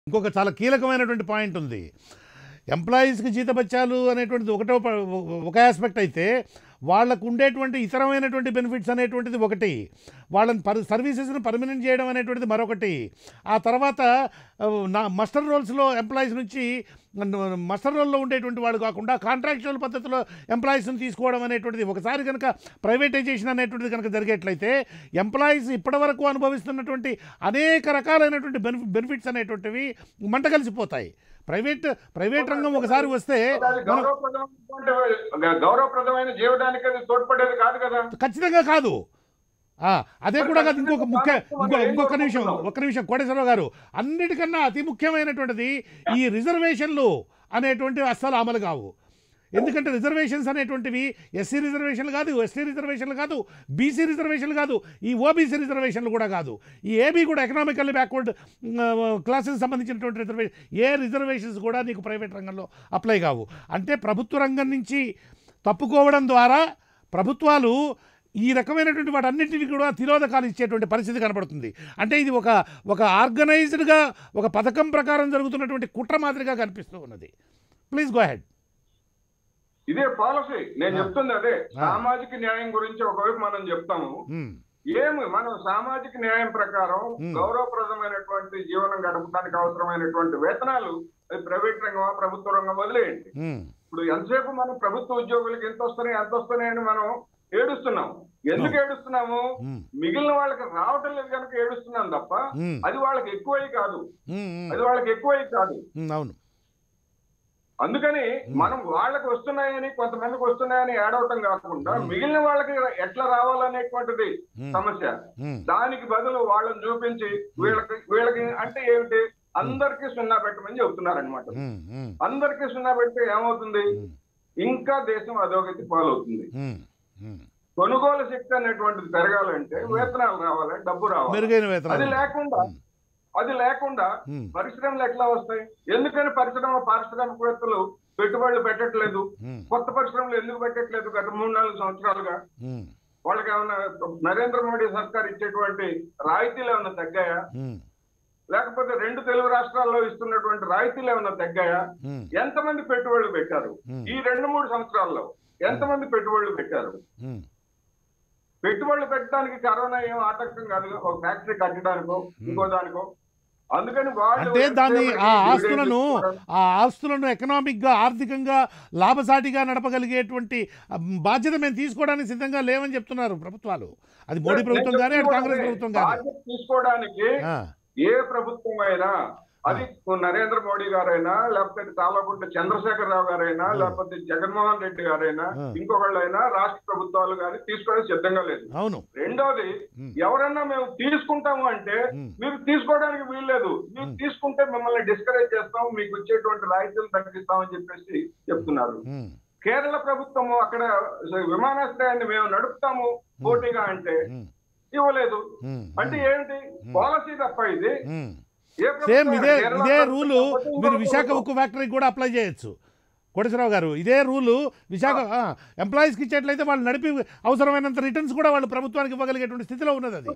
ఇంకొక చాలా కీలకమైనటువంటి పాయింట్ ఉంది. ఎంప్లాయీస్కి జీతభత్యాలు అనేటువంటిది ఒక ఆస్పెక్ట్ అయితే, వాళ్ళకు ఉండేటువంటి ఇతరమైనటువంటి బెనిఫిట్స్ అనేటువంటిది ఒకటి, వాళ్ళని సర్వీసెస్ని పర్మనెంట్ చేయడం అనేటువంటిది మరొకటి. ఆ తర్వాత మస్టర్ రోల్స్లో ఎంప్లాయీస్ నుంచి మస్టర్ రోల్లో ఉండేటువంటి వాళ్ళు కాకుండా కాంట్రాక్చువల్ పద్ధతిలో ఎంప్లాయీస్ని తీసుకోవడం అనేటువంటిది, ఒకసారి కనుక ప్రైవేటైజేషన్ అనేటువంటిది కనుక జరిగేట్లయితే ఎంప్లాయీస్ ఇప్పటివరకు అనుభవిస్తున్నటువంటి అనేక రకాలైనటువంటి బెనిఫిట్స్ అనేటువంటివి మంట కలిసిపోతాయి. ప్రైవేట్ రంగం ఒకసారి వస్తే గౌరవప్రదమైన జీవితానికి అది తోడ్పడేది కాదు కదా. ఖచ్చితంగా కాదు. అదే కూడా కాదు. ఒక్క నిమిషం కోటేశ్వరరావు గారు, అన్నిటికన్నా అతి ముఖ్యమైనటువంటిది ఈ రిజర్వేషన్లు అనేటువంటివి అస్సలు అమలు కావు. ఎందుకంటే రిజర్వేషన్స్ అనేటువంటివి ఎస్సీ రిజర్వేషన్లు కాదు, ఎస్టీ రిజర్వేషన్లు కాదు, బీసీ రిజర్వేషన్లు కాదు, ఈ ఓబీసీ రిజర్వేషన్లు కూడా కాదు, ఈ ఏబీ కూడా ఎకనామికల్లీ బ్యాక్వర్డ్ క్లాసెస్ సంబంధించినటువంటి రిజర్వేషన్స్ కూడా నీకు ప్రైవేట్ రంగంలో అప్లై కావు. అంటే ప్రభుత్వ రంగం నుంచి తప్పుకోవడం ద్వారా ప్రభుత్వాలు ఈ రకమైనటువంటి వాటన్నింటినీ కూడా తిరోధకాలు ఇచ్చేటువంటి పరిస్థితి కనపడుతుంది. అంటే ఇది ఒక ఆర్గనైజ్డ్గా ఒక పథకం ప్రకారం జరుగుతున్నటువంటి కుట్ర మాదిరిగా కనిపిస్తూ ఉన్నది. Please go ahead. ఇదే పాలసీ నేను చెప్తుంది. అదే సామాజిక న్యాయం గురించి ఒకవైపు మనం చెప్తాము, మనం సామాజిక న్యాయం ప్రకారం గౌరవప్రదమైనటువంటి జీవనం గడపడానికి అవసరమైనటువంటి వేతనాలు అది ప్రైవేట్ రంగమా ప్రభుత్వ రంగం వదిలేయండి. ఇప్పుడు ఎంతసేపు మనం ప్రభుత్వ ఉద్యోగులకు ఎంత వస్తున్నాయని మనం ఏడుస్తున్నాం. ఎందుకు ఏడుస్తున్నాము? మిగిలిన వాళ్ళకి రావటం లేదు కనుక ఏడుస్తున్నాం తప్ప అది వాళ్ళకి ఎక్కువై కాదు. అవును. అందుకని మనం వాళ్ళకి వస్తున్నాయని కొంతమందికి వస్తున్నాయని ఏడవటం కాకుండా మిగిలిన వాళ్ళకి ఎట్లా రావాలనేటువంటిది సమస్య. దానికి బదులు వాళ్ళని చూపించి వీళ్ళకి అంటే ఏమిటి, అందరికీ సున్నా పెట్టమని చెబుతున్నారనమాట. అందరికీ సున్నా పెడితే ఏమవుతుంది? ఇంకా దేశం అధోగతి పాలవుతుంది. కొనుగోలు శక్తి అనేటువంటిది పెరగాలంటే వేతనాలు రావాలి, డబ్బు రావాలి. అది లేకుండా పరిశ్రమలు ఎట్లా వస్తాయి? ఎందుకని పారిశ్రామికవేత్తలు పెట్టుబడులు పెట్టట్లేదు? కొత్త పరిశ్రమలు ఎందుకు పెట్టట్లేదు? గత 3-4 సంవత్సరాలుగా వాళ్ళకి ఏమన్నా నరేంద్ర మోడీ సర్కార్ ఇచ్చేటువంటి రాయితీలు ఏమన్నా తగ్గాయా? లేకపోతే 2 తెలుగు రాష్ట్రాల్లో ఇస్తున్నటువంటి రాయితీలు ఏమన్నా తగ్గాయా? ఎంతమంది పెట్టుబడులు పెట్టారు ఈ 2-3 సంవత్సరాల్లో? ఎంతమంది పెట్టుబడులు పెట్టారు? పెట్టుబడులు పెట్టడానికి కరోనా ఏం ఆటంకం కాదు, ఒక ఫ్యాక్టరీ కట్టడానికో ఇంకో దానికో. అందుకని అంటే దాన్ని ఆ ఆస్తులను ఎకనామిక్ గా ఆర్థికంగా లాభసాటిగా నడపగలిగేటువంటి బాధ్యత మేము తీసుకోవడానికి సిద్ధంగా లేవని చెప్తున్నారు ప్రభుత్వాలు. అది మోడీ ప్రభుత్వం కానీ అటు కాంగ్రెస్ ప్రభుత్వం కానీ. తీసుకోవడానికి ఏ ప్రభుత్వం అయినా, అది నరేంద్ర మోడీ గారైనా, లేకపోతే తాళగుంట చంద్రశేఖరరావు గారైనా, లేకపోతే జగన్మోహన్ రెడ్డి గారైనా, ఇంకొకళ్ళైనా రాష్ట్ర ప్రభుత్వాలు కానీ తీసుకోవడానికి సిద్ధంగా లేదు. రెండోది, ఎవరన్నా మేము తీసుకుంటాము అంటే మీరు తీసుకోవడానికి వీల్లేదు. మీరు తీసుకుంటే మిమ్మల్ని డిస్కరేజ్ చేస్తాం, మీకు వచ్చేటువంటి రాయితీలు తగ్గిస్తామని చెప్పేసి చెప్తున్నారు. కేరళ ప్రభుత్వము అక్కడ విమానాశ్రయాన్ని మేము నడుపుతాము పోటీగా అంటే ఇవ్వలేదు. అంటే ఏమిటి పాలసీ తప్ప ఇది? సేమ్ ఇదే రూలు మీరు విశాఖ ఉక్కు ఫ్యాక్టరీకి కూడా అప్లై చేయొచ్చు కోటేశ్వరరావు గారు. ఇదే రూలు విశాఖ ఎంప్లాయీస్కి ఇచ్చేట్లయితే వాళ్ళు నడిపి అవసరమైనంత రిటర్న్స్ కూడా వాళ్ళు ప్రభుత్వానికి ఇవ్వగలిగేటువంటి స్థితిలో ఉన్నది. అది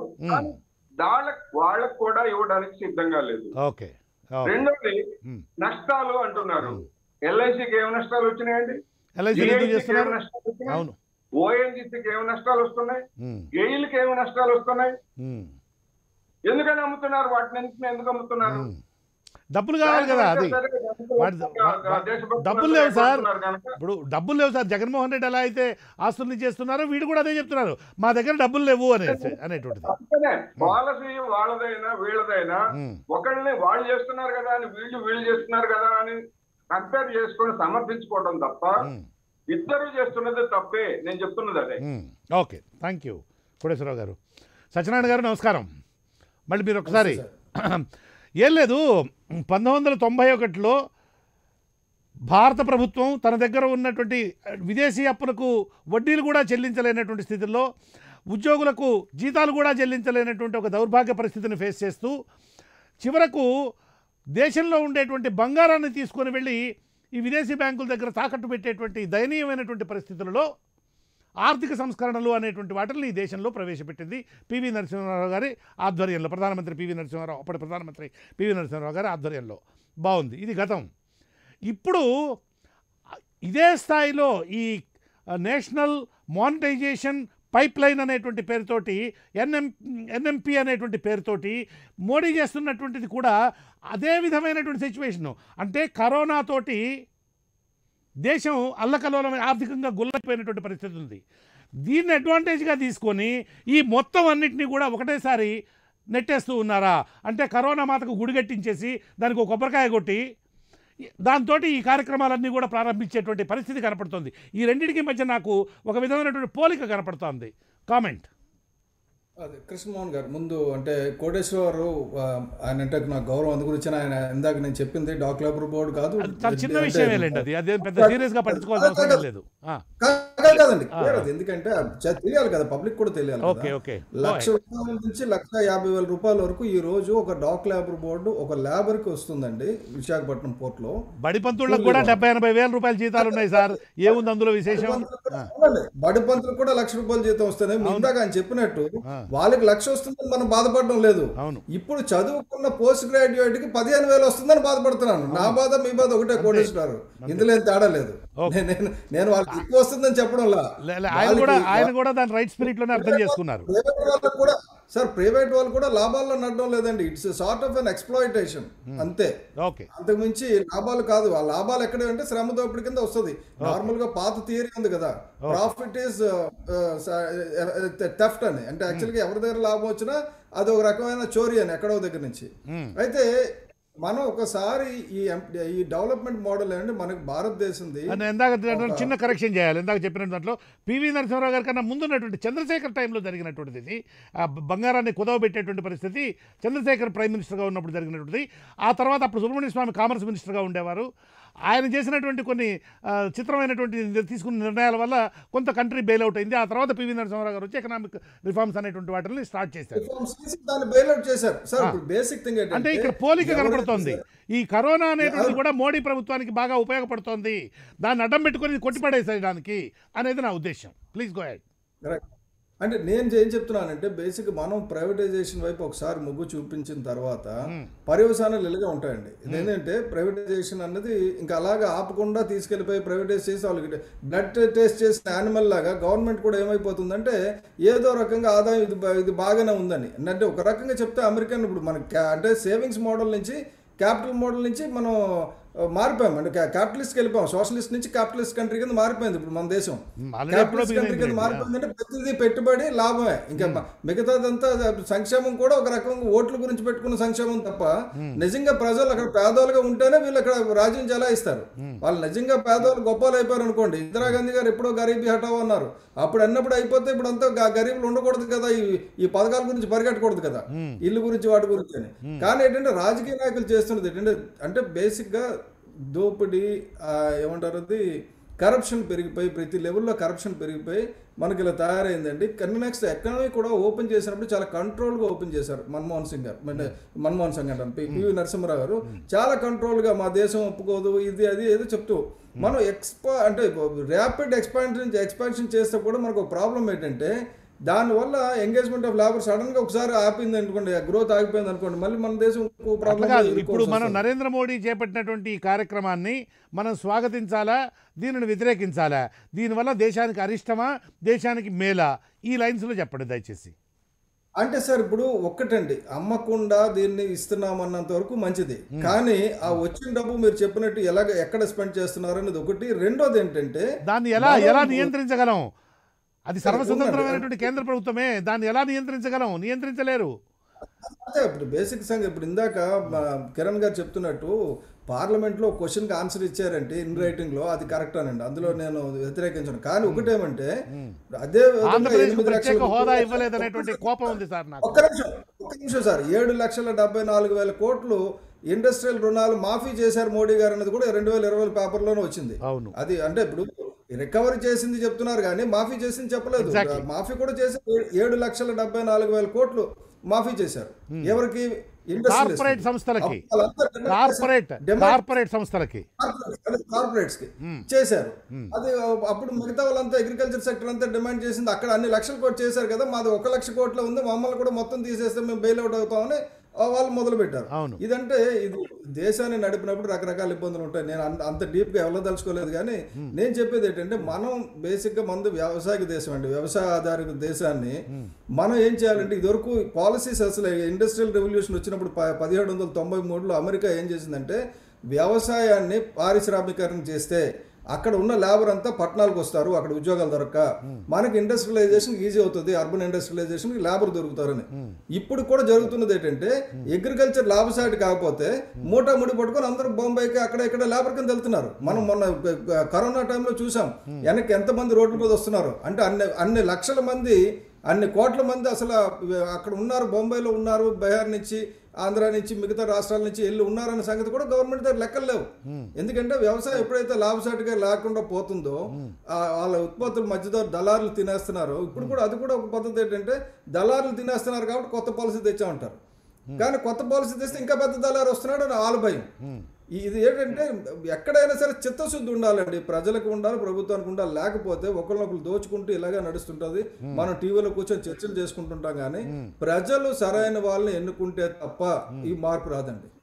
వాళ్ళకు కూడా ఇవ్వడానికి సిద్ధంగా లేదు. ఓకే. రెండోది, నష్టాలు అంటున్నారు. ఎల్ఐసికి ఏమి నష్టాలు వచ్చినాయండి? అవును. ఓఎన్జీసీకి ఏమి నష్టాలు వస్తున్నాయి? గెయిల్కి ఏమి నష్టాలు వస్తున్నాయి? ఎందుకని అమ్ముతున్నారు? వాటిని ఎందుకు అమ్ముతున్నారు? డబ్బులు కావాలి కదా. అది డబ్బులు లేవు సార్. ఇప్పుడు డబ్బులు లేవు సార్. జగన్మోహన్ రెడ్డి ఎలా అయితే ఆస్తుల్ని చేస్తున్నారో వీడు కూడా అదే చెప్తున్నారు, మా దగ్గర డబ్బులు లేవు అనేటువంటిది. పాలసీ వాళ్ళదైనా వీళ్ళదైనా ఒకళ్ళని వాళ్ళు చేస్తున్నారు కదా అని వీళ్ళు చేస్తున్నారు కదా అని కంపేర్ చేసుకొని సమర్థించుకోవడం తప్ప ఇద్దరు చేస్తున్నది తప్పే. నేను చెప్తున్నది అదే. ఓకే, థ్యాంక్ యూ కోటేశ్వరరావు గారు. సత్యనారాయణ గారు నమస్కారం. మళ్ళీ మీరు ఒకసారి ఏం లేదు, 1991లో భారత ప్రభుత్వం తన దగ్గర ఉన్నటువంటి విదేశీ అప్పులకు వడ్డీలు కూడా చెల్లించలేనటువంటి స్థితిలో, ఉద్యోగులకు జీతాలు కూడా చెల్లించలేనటువంటి ఒక దౌర్భాగ్య పరిస్థితిని ఫేస్ చేస్తూ చివరకు దేశంలో ఉండేటువంటి బంగారాన్ని తీసుకొని వెళ్ళి ఈ విదేశీ బ్యాంకుల దగ్గర తాకట్టు పెట్టేటువంటి దయనీయమైనటువంటి పరిస్థితులలో ఆర్థిక సంస్కరణలు అనేటువంటి వాటిని ఈ దేశంలో ప్రవేశపెట్టింది పివి నరసింహారావు గారి ఆధ్వర్యంలో, ప్రధానమంత్రి పివి నరసింహారావు, అప్పటి ప్రధానమంత్రి పివి నరసింహారావు గారి ఆధ్వర్యంలో. బాగుంది, ఇది గతం. ఇప్పుడు ఇదే స్థాయిలో ఈ నేషనల్ మానిటైజేషన్ పైప్ లైన్ అనేటువంటి పేరుతోటి ఎన్ఎంపి అనేటువంటి పేరుతోటి మోడీ చేస్తున్నటువంటిది కూడా అదే విధమైనటువంటి సిచ్యువేషను. అంటే కరోనాతోటి దేశం అల్లకల్లోలమైన ఆర్థికంగా గుల్లైపోయినటువంటి పరిస్థితి ఉంది. దీన్ని అడ్వాంటేజ్గా తీసుకొని ఈ మొత్తం అన్నింటినీ కూడా ఒకటేసారి నెట్టేస్తూ ఉన్నారా? అంటే కరోనా మాతకు గుడిగట్టించేసి దానికి ఒక కొబ్బరికాయ కొట్టి దాంతో ఈ కార్యక్రమాలన్నీ కూడా ప్రారంభించేటువంటి పరిస్థితి కనపడుతుంది. ఈ రెండింటికి మధ్య నాకు ఒక విధమైనటువంటి పోలిక కనపడుతోంది. కామెంట్. అదే కృష్ణమోహన్ గారు ముందు అంటే కోటేశ్వరరావు ఆయన అంటే నాకు గౌరవం అందు గురించి ఆయన ఇందాక నేను చెప్పింది డాక్ లేబర్ బోర్డు కాదు, చాలా చిన్న విషయమేలేండి, అది అదే పెద్ద సీరియస్గా పట్టించుకోవాల్సిన అవసరం లేదు. కాదండి, ఎందుకంటే తెలియాలి కదా, పబ్లిక్ కూడా తెలియాలి. ₹1,00,000 నుంచి ₹1,50,000 వరకు ఈ రోజు ఒక డాక్ లేబర్ బోర్డు ఒక లేబర్ కి వస్తుందండి విశాఖపట్నం పోర్ట్ లో. బడిపంతులకు కూడా ₹70,000-80,000 జీతాలు ఉన్నాయి సార్, ఏముంది అందులో విశేషం? బడిపంతులకు కూడా ₹1,00,000 జీతం వస్తుంది. ఇందాక ఆయన చెప్పినట్టు వాళ్ళకి 1,00,000 వస్తుందని మనం బాధపడడం లేదు. ఇప్పుడు చదువుకున్న పోస్ట్ గ్రాడ్యుయేట్ కి 15,000 వస్తుందని బాధపడుతున్నాను. నా బాధ మీ బాధ ఒకటే కోటేశ్వరారు, ఇందులో ఏం తేడా లేదు. నేను వాళ్ళకి ఎక్కువ వస్తుందని చెప్పడం ఆయన కూడా దాని రైట్ స్పిరిట్ లోనే అర్థం చేసుకున్నారు. సార్ ప్రైవేట్ వాళ్ళు కూడా లాభాల్లో నడడం లేదండి. It's sort of an exploitation అంతే, అంతకు మించి లాభాలు కాదు. ఆ లాభాలు ఎక్కడ అంటే శ్రమ దోపిడీ కింద వస్తుంది. నార్మల్ గా పాత థియరీ ఉంది కదా, ప్రాఫిట్ ఈజ్ థెఫ్ట్ అని. అంటే యాక్చువల్గా ఎవరి దగ్గర లాభం వచ్చినా అది ఒక రకమైన చోరీ అని ఎక్కడో దగ్గర నుంచి. అయితే మనం ఒకసారి ఈ డెవలప్మెంట్ మోడల్ అండి మనకి భారతదేశంది. ఇందాక చిన్న కరెక్షన్ చేయాలి. ఇందాక చెప్పిన దాంట్లో పివి నరసింహారావు గారి కన్నా ముందున్నటువంటి చంద్రశేఖర్ టైంలో జరిగినటువంటిది, ఆ బంగారాన్ని కుదవబెట్టేటువంటి పరిస్థితి చంద్రశేఖర్ ప్రైమ్ మినిస్టర్గా ఉన్నప్పుడు జరిగినటువంటిది. ఆ తర్వాత అప్పుడు సుబ్రహ్మణ్య స్వామి కామర్స్ మినిస్టర్గా ఉండేవారు. ఆయన చేసినటువంటి కొన్ని చిత్రమైనటువంటి తీసుకున్న నిర్ణయాల వల్ల కొంత కంట్రీ బెయిల్అవుట్ అయింది. ఆ తర్వాత పివి నరసింహారావు గారు వచ్చి ఎకనామిక్ రిఫార్మ్స్ అనేటువంటి వాటిని స్టార్ట్ చేశారు. అంటే ఇక్కడ పోలిక కనపడుతోంది. ఈ కరోనా అనేటువంటి కూడా మోడీ ప్రభుత్వానికి బాగా ఉపయోగపడుతోంది, దాన్ని అడ్డం పెట్టుకొని కొట్టిపడేసేయడానికి అనేది నా ఉద్దేశం. Please go ahead. అంటే నేను ఏం చెప్తున్నానంటే బేసిక్ మనం ప్రైవేటైజేషన్ వైపు ఒకసారి మొగ్గు చూపించిన తర్వాత పర్యవసానాలు ఇలాగే ఉంటాయండి. ఇదేంటంటే ప్రైవేటైజేషన్ అన్నది ఇంకా అలాగా ఆపకుండా తీసుకెళ్ళిపోయి ప్రైవేటైజ్ చేసి వాళ్ళకి బ్లడ్ టెస్ట్ చేసిన యానిమల్ లాగా గవర్నమెంట్ కూడా ఏమైపోతుందంటే ఏదో రకంగా ఆదాయం ఇది బాగానే ఉందని. అంటే ఒక రకంగా చెప్తే అమెరికన్ ఇప్పుడు మనకి అంటే సేవింగ్స్ మోడల్ నుంచి క్యాపిటల్ మోడల్ నుంచి మనం మారిపోయాం. అంటే క్యాపిటలిస్ట్కి వెళ్ళిపోయాం, సోషలిస్ట్ నుంచి క్యాపిటలిస్ట్ కంట్రీ కింద మారిపోయింది ఇప్పుడు మన దేశం. క్యాపిటలిస్ట్ కంట్రీ కింద మారిపోయిందంటే ప్రతిదీ పెట్టుబడి లాభమే. ఇంకా మిగతాదంతా సంక్షేమం కూడా ఒక రకంగా ఓట్ల గురించి పెట్టుకున్న సంక్షేమం తప్ప నిజంగా ప్రజలు అక్కడ పేదవాళ్ళుగా ఉంటేనే వీళ్ళు అక్కడ రాజ్యం చెలాయిస్తారు. వాళ్ళు నిజంగా పేదవాళ్ళు గొప్పలు అయిపోయారు అనుకోండి. ఇందిరాగాంధీ గారు ఎప్పుడో గరీబీ హటావో అన్నారు, అప్పుడు అన్నప్పుడు అయిపోతే ఇప్పుడు అంతా గరీబులు ఉండకూడదు కదా, ఈ పథకాల గురించి పరిగెట్టకూడదు కదా, ఇల్లు గురించి వాటి గురించి అని. కానీ ఏంటంటే రాజకీయ నాయకులు చేస్తున్నది ఏంటంటే అంటే బేసిక్గా దోపిడీ ఏమంటారు అది కరప్షన్ పెరిగిపోయి ప్రతి లెవెల్లో కరప్షన్ పెరిగిపోయి మనకి ఇలా తయారైందండి. కానీ నెక్స్ట్ ఎకానమీ కూడా ఓపెన్ చేసినప్పుడు చాలా కంట్రోల్గా ఓపెన్ చేశారు మన్మోహన్ సింగ్ అంటారు, పివి నరసింహారావు గారు చాలా కంట్రోల్గా మా దేశం ఒప్పుకోదు ఇది అది ఏదో చెప్తూ మనం అంటే ర్యాపిడ్ ఎక్స్పాన్షన్ చేస్తే కూడా మనకు ఒక ప్రాబ్లం ఏంటంటే దానివల్ల ఎంగేజ్మెంట్ ఆఫ్ లేబర్ సడన్ గా ఒకసారి ఆపింది అనుకోండి, గ్రోత్ ఆగిపోయింది అనుకోండి, మళ్ళీ మన దేశం ప్రాబ్లం. ఇప్పుడు మనం నరేంద్ర మోడీ చేపట్టినటువంటి ఈ కార్యక్రమాన్ని మనం స్వాగతించాలా, దీనిని వ్యతిరేకించాలా? దీనివల్ల దేశానికి అరిష్టమా, దేశానికి మేలా? ఈ లైన్స్లో చెప్పండి దయచేసి. అంటే సార్ ఇప్పుడు ఒక్కటండి, అమ్మకుండా దీన్ని ఇస్తున్నామన్నంత వరకు మంచిది. కానీ ఆ వచ్చిన డబ్బు మీరు చెప్పినట్టు ఎక్కడ స్పెండ్ చేస్తున్నారు అనేది ఒకటి. రెండోది ఏంటంటే దాన్ని ఎలా నియంత్రించగలం? అది సర్వస్వతంత్రమైనటువంటి కేంద్ర ప్రభుత్వమే, దాన్ని ఎలా నియంత్రించగలం? నియంత్రించలేరు. అదే ఇప్పుడు బేసిక్ సంగతి. ఇప్పుడు ఇందాక కిరణ్ గారు చెప్తున్నట్టు పార్లమెంట్లో క్వశ్చన్కి ఆన్సర్ ఇచ్చారంటే ఇన్ రైటింగ్ లో, అది కరెక్ట్ అనండి, అందులో నేను వ్యతిరేకించను. కానీ ఒకటేమంటే అదే హోదా ఇవ్వలేదనేటువంటి కోపం ఉంది సార్ నాకు. ఒక్క నిమిషం సార్, 7,74,000 కోట్లు ఇండస్ట్రియల్ రుణాలు మాఫీ చేశారు మోడీ గారు అన్నది కూడా 2020 పేపర్లోనే వచ్చింది. అది అంటే ఇప్పుడు రికవరీ చేసింది చెప్తున్నారు కానీ మాఫీ చేసింది చెప్పలేదు. మాఫీ కూడా చేసి 7,74,000 కోట్లు మాఫీ చేశారు. ఎవరికి? కార్పొరేట్ సంస్థలకి, కార్పొరేట్ సంస్థలకి, కార్పొరేట్స్ కి చేశారు. అది అప్పుడు మిగతా వాళ్ళంతా అగ్రికల్చర్ సెక్టర్ అంతా డిమాండ్ చేసింది. అక్కడ అన్ని లక్షల కోట్లు చేశారు కదా, మాది 1 లక్ష కోట్ల ఉంది, మమ్మల్ని కూడా మొత్తం తీసేస్తే మేము బెయిల్అవుట్ అవుతామని వాళ్ళు మొదలు పెట్టారు. ఇదంటే ఇది దేశాన్ని నడిపినప్పుడు రకరకాల ఇబ్బందులు ఉంటాయి. నేను అంత డీప్ గా ఎవరదలుచుకోలేదు, కానీ నేను చెప్పేది ఏంటంటే మనం బేసిక్ గా మంది వ్యవసాయ దేశం అండి, వ్యవసాయ ఆధారిత దేశాన్ని మనం ఏం చేయాలంటే ఇదివరకు పాలసీస్ అసలు ఇండస్ట్రియల్ రెవల్యూషన్ వచ్చినప్పుడు 1793లో అమెరికా ఏం చేసిందంటే వ్యవసాయాన్ని పారిశ్రామికరణ చేస్తే అక్కడ ఉన్న లేబర్ అంతా పట్టణాలకు వస్తారు, అక్కడ ఉద్యోగాలు దొరక్క మనకి ఇండస్ట్రియలైజేషన్ ఈజీ అవుతుంది, అర్బన్ ఇండస్ట్రియలైజేషన్ లేబర్ దొరుకుతారని. ఇప్పుడు కూడా జరుగుతున్నది ఏంటంటే అగ్రికల్చర్ లాభసాటి కాకపోతే మూటా ముడి పట్టుకొని అందరూ బొంబాయికి అక్కడ ఇక్కడ లేబర్ కింద వెళ్తున్నారు. మనం మొన్న కరోనా టైంలో చూసాం వెనక్కి ఎంతమంది రోడ్ల మీద వస్తున్నారు అంటే అన్ని లక్షల మంది, అన్ని కోట్ల మంది అసలు అక్కడ ఉన్నారు, బొంబాయిలో ఉన్నారు, బీహార్ నుంచి, ఆంధ్ర నుంచి, మిగతా రాష్ట్రాల నుంచి వెళ్ళి ఉన్నారన్న సంగతి కూడా గవర్నమెంట్ దగ్గర లెక్కలు లేవు. ఎందుకంటే వ్యవసాయం ఎప్పుడైతే లాభసాటిగా లేకుండా పోతుందో వాళ్ళ ఉత్పత్తుల మధ్యలో దళారులు తినేస్తున్నారు. ఇప్పుడు కూడా అది కూడా ఒక పద్ధతి ఏంటంటే దళారులు తినేస్తున్నారు కాబట్టి కొత్త పాలసీ తెచ్చామంటారు, కానీ కొత్త పాలసీ తెస్తే ఇంకా పెద్ద దళారు వస్తున్నాడు అని వాళ్ళ భయం. ఇది ఏంటంటే ఎక్కడైనా సరే చిత్తశుద్ధి ఉండాలండి, ప్రజలకు ఉండాలి, ప్రభుత్వానికి ఉండాలి. లేకపోతే ఒకరినొకరు దోచుకుంటూ ఇలాగే నడుస్తుంటుంది. మనం టీవీలో కూర్చొని చర్చలు చేసుకుంటుంటాం, కానీ ప్రజలు సరైన వాళ్ళని ఎన్నుకుంటే తప్ప ఈ మార్పు రాదండి.